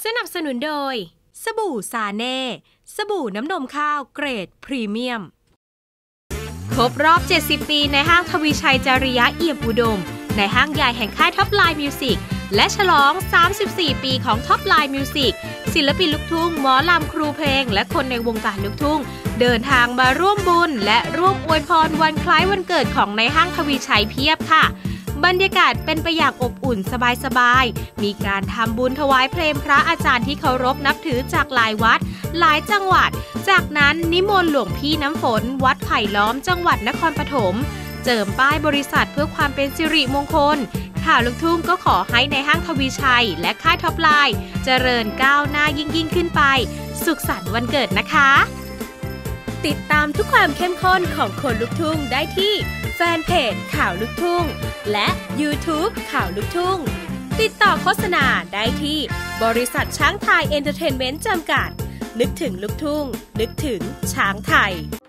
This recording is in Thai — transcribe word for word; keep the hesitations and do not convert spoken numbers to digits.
สนับสนุนโดยสบู่ซาเน่สบู่น้ำนมข้าวเกรดพรีเมียมครบรอบเจ็ดสิบปีในห้างทวีชัยจริยะเอี่ยมอุดมในห้างใหญ่แห่งค่ายท็อปไลน์มิวสิกและฉลองสามสิบสี่ปีของท็อปไลน์มิวสิกศิลปินลูกทุ่งหมอลำครูเพลงและคนในวงการลูกทุ่งเดินทางมาร่วมบุญและร่วมอวยพรวันคล้ายวันเกิดของในห้างทวีชัยเพียบค่ะบรรยากาศเป็นไปอย่างอบอุ่นสบายๆมีการทำบุญถวายเพลงพระอาจารย์ที่เคารพนับถือจากหลายวัดหลายจังหวัดจากนั้นนิมนต์หลวงพี่น้ำฝนวัดไผ่ล้อมจังหวัดนครปฐมเจิมป้ายบริษัทเพื่อความเป็นสิริมงคลข่าวลูกทุ่งก็ขอให้ในห้างทวีชัยและค่ายท็อปไลน์เจริญก้าวหน้ายิ่งยิ่งขึ้นไปสุขสันต์วันเกิดนะคะติดตามทุกความเข้มข้นของคนลูกทุ่งได้ที่แฟนเพจข่าวลูกทุ่งและ YouTube ข่าวลูกทุ่งติดต่อโฆษณาได้ที่บริษัทช้างไทยเอนเตอร์เทนเมนต์จำกัดนึกถึงลูกทุ่งนึกถึงช้างไทย